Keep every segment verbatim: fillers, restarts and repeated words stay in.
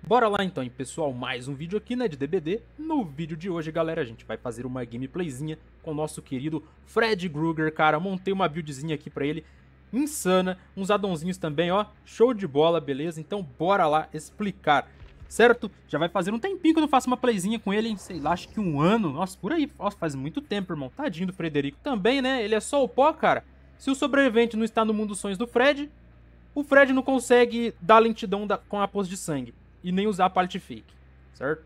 Bora lá então, hein, pessoal, mais um vídeo aqui, né, de D B D. No vídeo de hoje, galera, a gente vai fazer uma gameplayzinha com o nosso querido Fred Krueger, cara. Montei uma buildzinha aqui pra ele, insana, uns addonzinhos também, ó, show de bola, beleza? Então bora lá explicar, certo? Já vai fazer um tempinho que eu não faço uma playzinha com ele, hein? Sei lá, acho que um ano, nossa, por aí, nossa, faz muito tempo, irmão. Tadinho do Frederico também, né, ele é só o pó, cara. Se o sobrevivente não está no mundo dos sonhos do Fred, o Fred não consegue dar lentidão da, com a poça de sangue. E nem usar pallet fake, certo?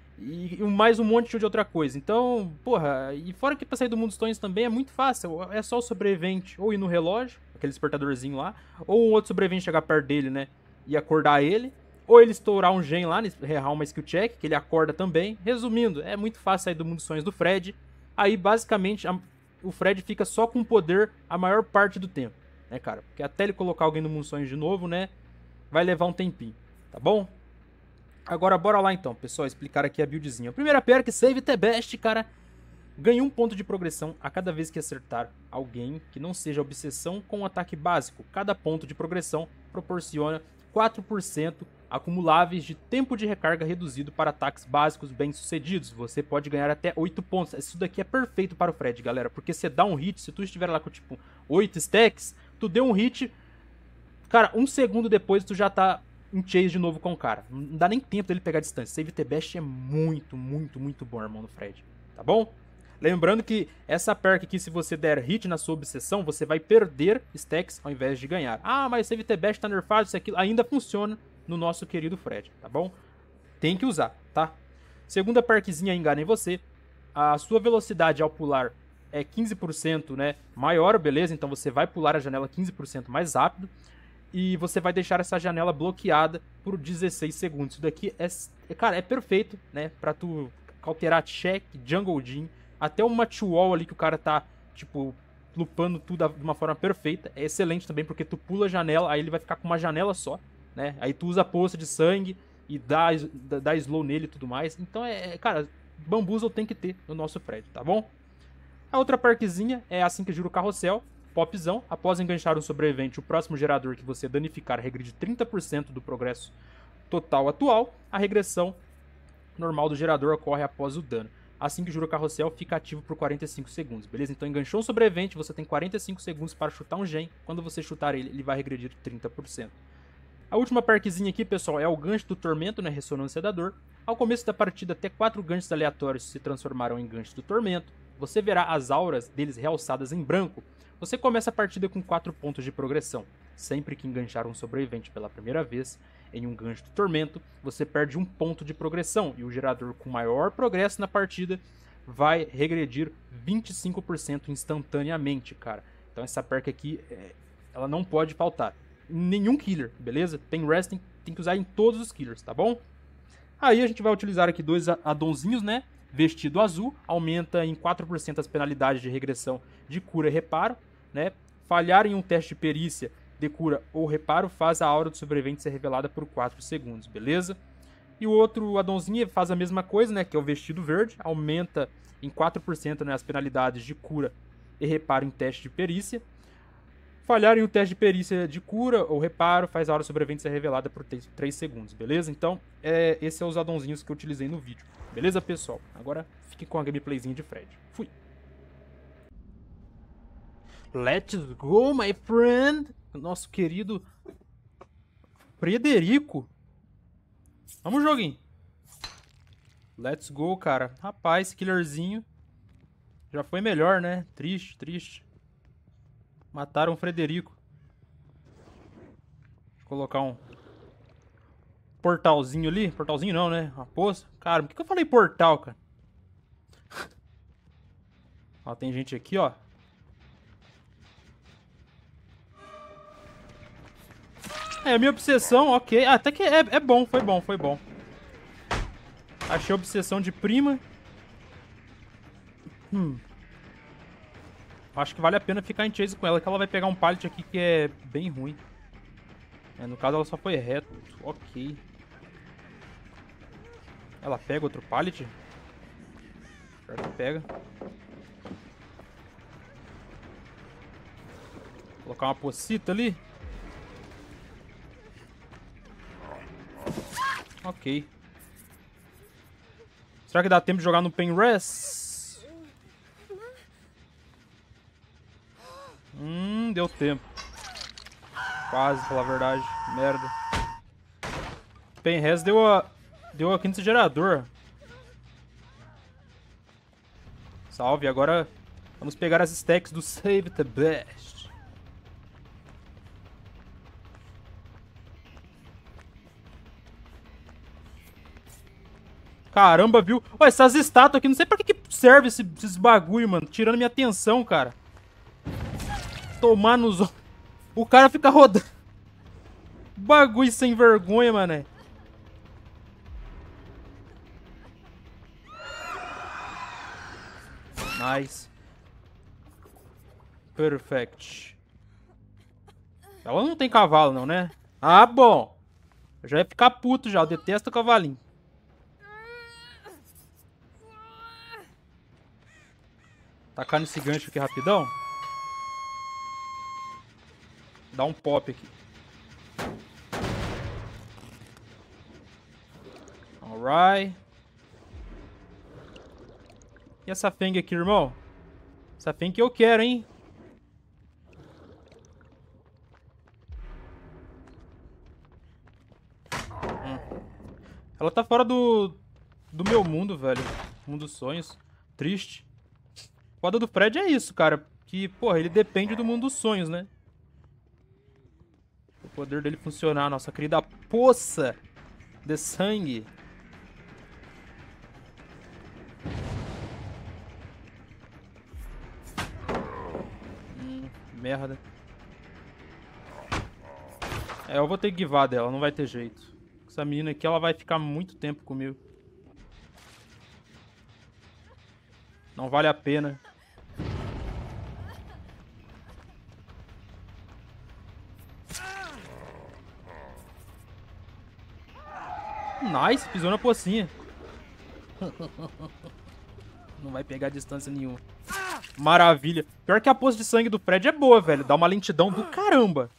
E, e mais um monte de outra coisa. Então, porra, e fora que pra sair do mundo dos sonhos também é muito fácil. É só o sobrevivente ou ir no relógio, aquele despertadorzinho lá, ou um outro sobrevivente chegar perto dele, né, e acordar ele. Ou ele estourar um gen lá, errar uma skill check, que ele acorda também. Resumindo, é muito fácil sair do mundo dos sonhos do Fred. Aí, basicamente, a, o Fred fica só com poder a maior parte do tempo, né, cara? Porque até ele colocar alguém no mundo dos sonhos de novo, né, vai levar um tempinho, tá bom? Agora bora lá então, pessoal, explicar aqui a buildzinha. A primeira perk, Save the Best, cara. Ganha um ponto de progressão a cada vez que acertar alguém que não seja obsessão com um ataque básico. Cada ponto de progressão proporciona quatro por cento acumuláveis de tempo de recarga reduzido para ataques básicos bem-sucedidos. Você pode ganhar até oito pontos. Isso daqui é perfeito para o Fred, galera, porque você dá um hit, se tu estiver lá com tipo oito stacks, tu deu um hit, cara, um segundo depois tu já tá em chase de novo com o cara. Não dá nem tempo dele pegar a distância. Save the Best é muito, muito, muito bom, irmão, no Fred. Tá bom? Lembrando que essa perk aqui, se você der hit na sua obsessão, você vai perder stacks ao invés de ganhar. Ah, mas Save the Best tá nerfado, isso aqui ainda funciona no nosso querido Fred, tá bom? Tem que usar, tá? Segunda perkzinha, Engane Você. A sua velocidade ao pular é quinze por cento, né, maior, beleza? Então você vai pular a janela quinze por cento mais rápido. E você vai deixar essa janela bloqueada por dezesseis segundos. Isso daqui é, cara, é perfeito, né? Pra tu cauterar check, jungle gym, até uma two-wall ali que o cara tá, tipo, lupando tudo de uma forma perfeita. É excelente também, porque tu pula a janela, aí ele vai ficar com uma janela só, né? Aí tu usa a poça de sangue e dá, dá slow nele e tudo mais. Então, é, cara, Bamboozle tem que ter no nosso Fred, tá bom? A outra perkzinha é assim que gira o carrossel. Popzão, após enganchar um sobrevivente, o próximo gerador que você danificar regride trinta por cento do progresso total atual. A regressão normal do gerador ocorre após o dano. Assim que gira o carrossel, fica ativo por quarenta e cinco segundos, beleza? Então enganchou um sobrevivente, você tem quarenta e cinco segundos para chutar um gen. Quando você chutar ele, ele vai regredir trinta por cento. A última perkzinha aqui, pessoal, é o gancho do tormento, né? Ressonância da dor. Ao começo da partida, até quatro ganchos aleatórios se transformarão em ganchos do tormento. Você verá as auras deles realçadas em branco. Você começa a partida com quatro pontos de progressão. Sempre que enganchar um sobrevivente pela primeira vez em um gancho do tormento, você perde um ponto de progressão. E o gerador com maior progresso na partida vai regredir vinte e cinco por cento instantaneamente, cara. Então essa perk aqui, ela não pode faltar. Nenhum killer, beleza? Tem resting, tem que usar em todos os killers, tá bom? Aí a gente vai utilizar aqui dois addonzinhos, né? Vestido azul, aumenta em quatro por cento as penalidades de regressão de cura e reparo. Né? Falhar em um teste de perícia de cura ou reparo faz a aura do sobrevivente ser revelada por quatro segundos, beleza? E o outro addonzinho faz a mesma coisa, né, que é o vestido verde, aumenta em quatro por cento, né, as penalidades de cura e reparo em teste de perícia. Falhar em um teste de perícia de cura ou reparo faz a aura do sobrevivente ser revelada por três segundos, beleza? Então, é, esses são os addonzinhos que eu utilizei no vídeo, beleza, pessoal? Agora, fique com a gameplayzinha de Fred. Fui! Let's go, my friend! Nosso querido Frederico. Vamos, joguinho. Let's go, cara. Rapaz, esse killerzinho já foi melhor, né? Triste, triste. Mataram o Frederico. Vou colocar um portalzinho ali. Portalzinho não, né? Uma poça. Cara, por que eu falei portal, cara? Ó, tem gente aqui, ó. É, a minha obsessão, ok. Ah, até que é, é bom, foi bom, foi bom. Achei a obsessão de prima. Hum. Acho que vale a pena ficar em chase com ela, que ela vai pegar um pallet aqui que é bem ruim. É, no caso, ela só foi reto. Ok. Ela pega outro pallet? Pior que pega. Vou colocar uma pocita ali. Ok. Será que dá tempo de jogar no Pain Rest? Hum, deu tempo. Quase, pra falar a verdade. Merda. Pain Rest deu a... Deu aqui nesse gerador. Salve, agora vamos pegar as stacks do Save the Best. Caramba, viu? Ó, essas estátuas aqui, não sei pra que, que serve esse, esses bagulho, mano. Tirando minha atenção, cara. Tomar nos... O cara fica rodando. Bagulho sem vergonha, mané. Nice. Perfect. Ela não tem cavalo, não, né? Ah, bom. Eu já ia ficar puto já. Eu detesto o cavalinho. Tacar nesse gancho aqui rapidão. Dá um pop aqui. Alright. E essa Feng aqui, irmão? Essa Feng que eu quero, hein? Hum. Ela tá fora do... Do meu mundo, velho. Mundo dos sonhos. Triste. O foda do Fred é isso, cara. Que, porra, ele depende do mundo dos sonhos, né? O poder dele funcionar. Nossa querida poça de sangue. Hum, merda. É, eu vou ter que guivar dela. Não vai ter jeito. Essa menina aqui, ela vai ficar muito tempo comigo. Não vale a pena. Nice, pisou na pocinha. Não vai pegar distância nenhuma. Maravilha. Pior que a poça de sangue do Fred é boa, velho. Dá uma lentidão do caramba.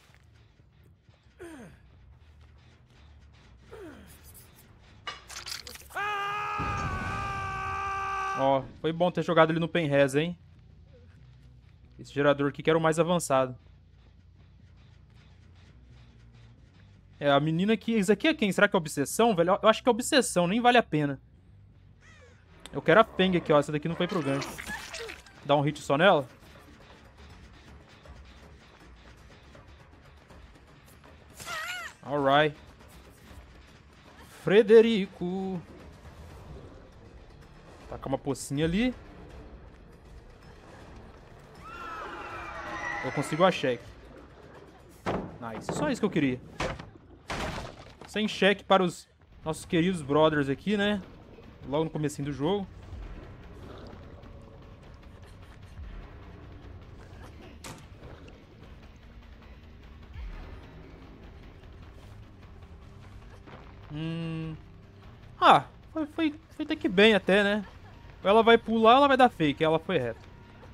Ó, foi bom ter jogado ele no Pain Res, hein? Esse gerador aqui que era o mais avançado. É, a menina aqui... Isso aqui é quem? Será que é obsessão, velho? Eu acho que é obsessão, nem vale a pena. Eu quero a Feng aqui, ó. Essa daqui não foi pro gancho. Dá um hit só nela. Alright. Frederico. Tacar uma pocinha ali. Eu consigo a cheque. Nice. Só isso que eu queria. Sem cheque para os nossos queridos brothers aqui, né? Logo no comecinho do jogo. Hum... Ah, foi, foi, foi até que bem até, né? Ou ela vai pular ou ela vai dar fake. Ela foi reta.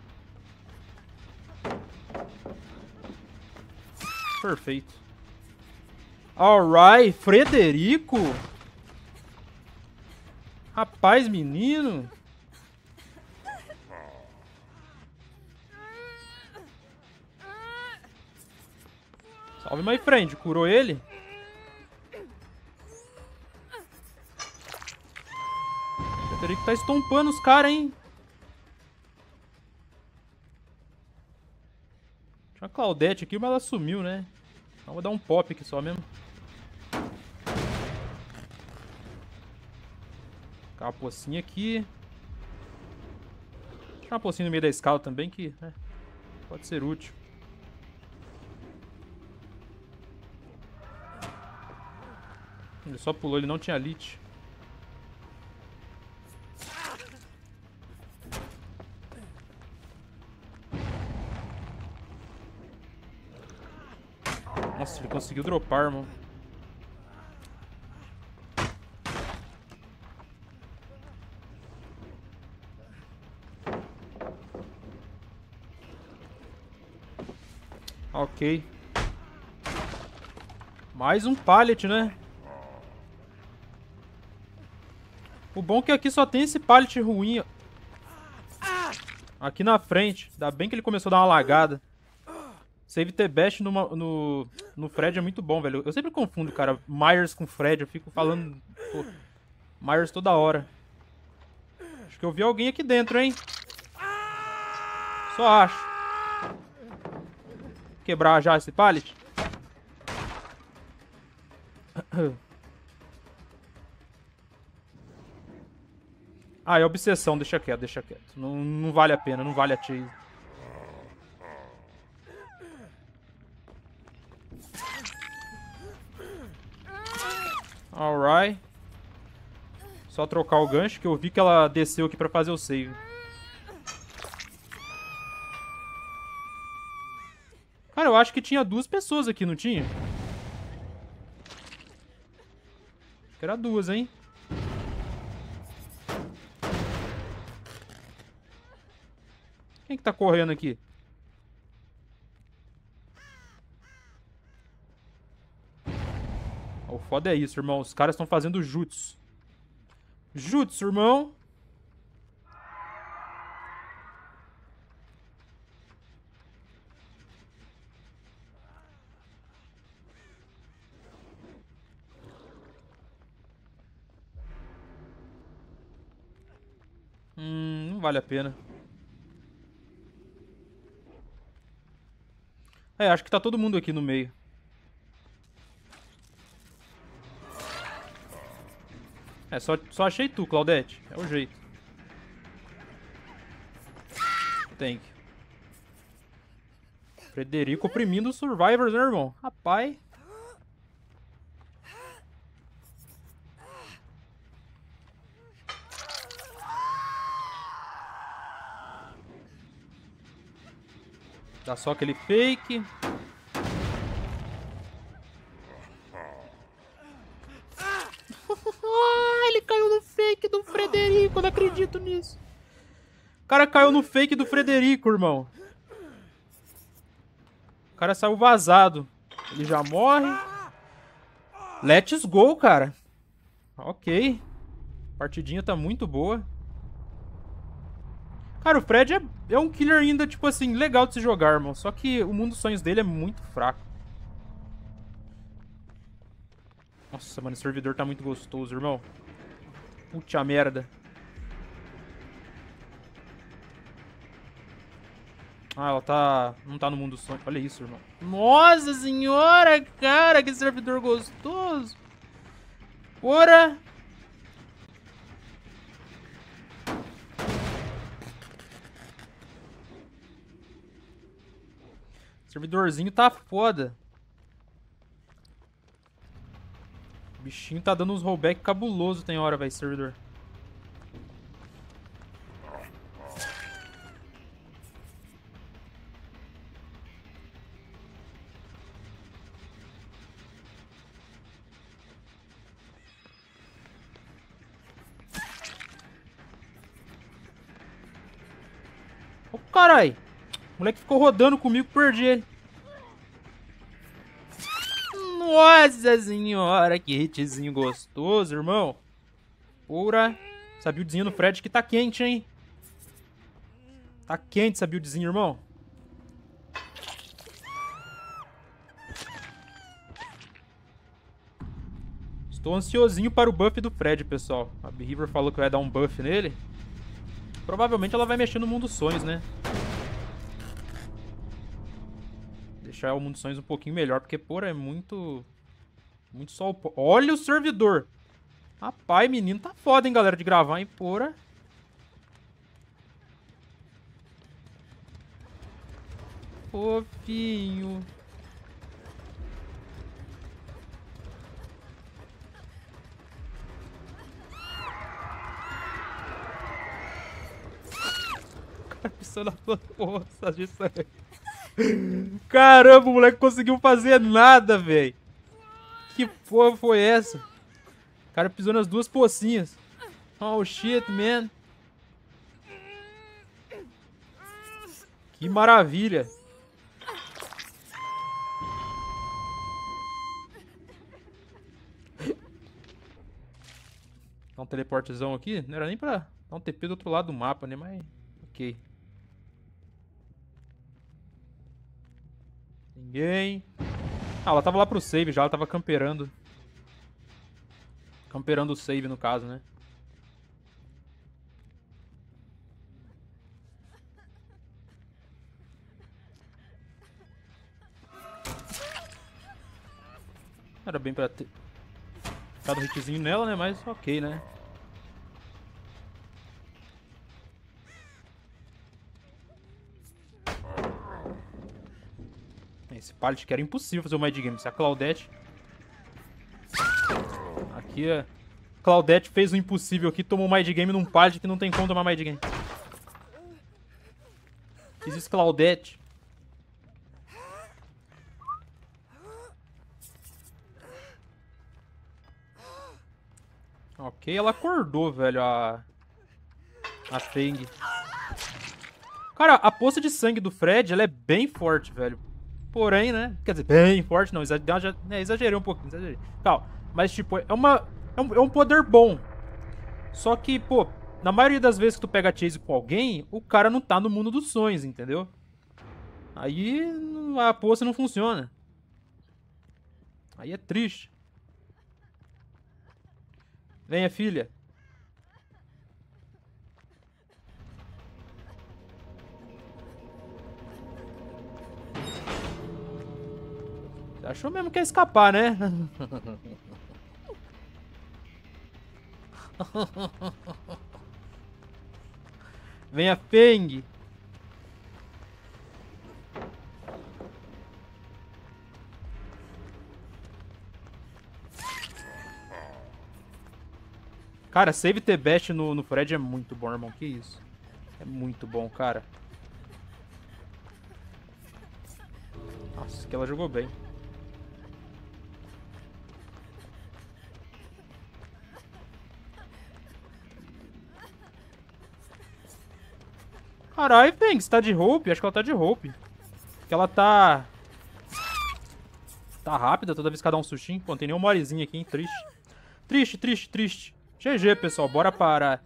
Perfeito. Alright, Frederico. Rapaz, menino. Salve, my friend. Curou ele? Frederico tá estompando os caras, hein? Tinha uma Claudette aqui, mas ela sumiu, né? Então vou dar um pop aqui só mesmo. Ficar uma pocinha aqui. Deixa uma pocinha no meio da escala também, que né, pode ser útil. Ele só pulou, ele não tinha lit. Nossa, ele conseguiu dropar, irmão. Ok. Mais um pallet, né? O bom é que aqui só tem esse pallet ruim. Aqui na frente. Ainda bem que ele começou a dar uma lagada. Save the best no, no, no Fred é muito bom, velho. Eu sempre confundo, cara, Myers com Fred. Eu fico falando, pô, Myers toda hora. Acho que eu vi alguém aqui dentro, hein? Só acho. Quebrar já esse pallet. Ah, é obsessão. Deixa quieto, deixa quieto. Não, não vale a pena, não vale a chase. Alright. Só trocar o gancho, que eu vi que ela desceu aqui pra fazer o save. Cara, eu acho que tinha duas pessoas aqui, não tinha? Acho que era duas, hein? Quem que tá correndo aqui? O foda é isso, irmão. Os caras estão fazendo jutsu. Jutsu, irmão. Hum, não vale a pena. É, acho que tá todo mundo aqui no meio. É, só, só achei tu, Claudete. É o jeito. Thank you. Frederico oprimindo os survivors, né, irmão? Rapaz. Dá só aquele fake. Ah, ele caiu no fake do Frederico. Eu não acredito nisso. O cara caiu no fake do Frederico, irmão. O cara saiu vazado. Ele já morre. Let's go, cara. Ok. A partidinha tá muito boa. Cara, o Fred é, é um killer ainda, tipo assim, legal de se jogar, irmão. Só que o mundo dos sonhos dele é muito fraco. Nossa, mano, esse servidor tá muito gostoso, irmão. Puta merda. Ah, ela tá... não tá no mundo dos sonhos. Olha isso, irmão. Nossa senhora, cara, que servidor gostoso. Ora... servidorzinho tá foda. O bichinho tá dando uns rollback cabuloso tem hora, velho, servidor. Ô, carai. O moleque ficou rodando comigo, perdi ele. Nossa senhora, que hitzinho gostoso, irmão. Pura. Essa buildzinha no Fred que tá quente, hein? Tá quente essa buildzinha, irmão. Estou ansiosinho para o buff do Fred, pessoal. A Behavior falou que vai dar um buff nele. Provavelmente ela vai mexer no mundo dos sonhos, né? Deixar o mundo dos sonhos um pouquinho melhor, porque, porra, é muito... Muito sol... Olha o servidor! Rapaz, menino, tá foda, hein, galera, de gravar, hein, porra. Fofinho. O cara pisou na poça de sangue. Caramba, o moleque conseguiu fazer nada, velho. Que porra foi essa? O cara pisou nas duas pocinhas. Oh, shit, man. Que maravilha. Dá um teleportezão aqui. Não era nem pra dar um T P do outro lado do mapa, né? Mas, ok. Ninguém. Ah, ela tava lá pro save já, ela tava camperando. Camperando o save, no caso, né? Era bem pra ter dado um hitzinho nela, né? Mas ok, né? Esse pallet que era impossível fazer o Mind Game. Se a Claudette... Aqui a Claudette fez o impossível aqui, tomou o Mind Game num pallet que não tem como tomar Mind Game. Fiz isso, Claudette. Ok, ela acordou, velho, a... A Feng. Cara, a poça de sangue do Fred, ela é bem forte, velho. Porém, né? Quer dizer, bem forte, não. Exagerei, é, exagerei um pouquinho, exagerei. Calma. Mas, tipo, é, uma, é, um, é um poder bom. Só que, pô, na maioria das vezes que tu pega chase com alguém, o cara não tá no mundo dos sonhos, entendeu? Aí a poça não funciona. Aí é triste. Venha, filha. Achou mesmo que ia escapar, né? Venha, Feng. Cara, save the best no, no Fred é muito bom, irmão. Que isso? É muito bom, cara. Nossa, que ela jogou bem. Caralho, Feng, você tá de Hope? Acho que ela tá de Hope. Porque ela tá... Tá rápida toda vez que ela dá um sustinho. Pô, não tem nem uma morezinha aqui, hein? Triste. Triste, triste, triste. G G, pessoal. Bora parar.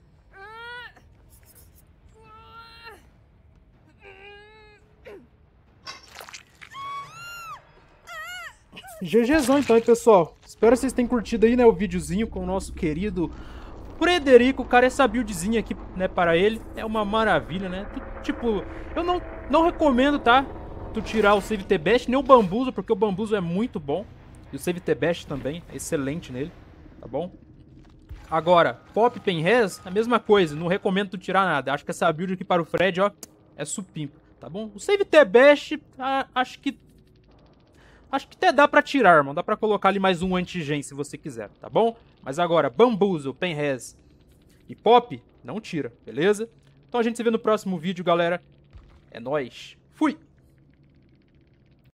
GGzão então, hein, pessoal. Espero que vocês tenham curtido aí, né, o videozinho com o nosso querido Frederico. Cara, essa buildzinha aqui, né, para ele é uma maravilha, né? Tu, tipo, eu não, não recomendo, tá? Tu tirar o Save the Best, nem o Bambuzo, porque o Bambuzo é muito bom. E o Save the Best também, é excelente nele, tá bom? Agora, Pop Penrez, a mesma coisa, não recomendo tu tirar nada. Acho que essa build aqui para o Fred, ó, é supimpa, tá bom? O Save the Best, ah, acho que... Acho que até dá pra tirar, irmão. Dá pra colocar ali mais um anti-gen se você quiser, tá bom? Mas agora, Bambuzo, Penrez e Pop, não tira, beleza? Então a gente se vê no próximo vídeo, galera. É nóis. Fui!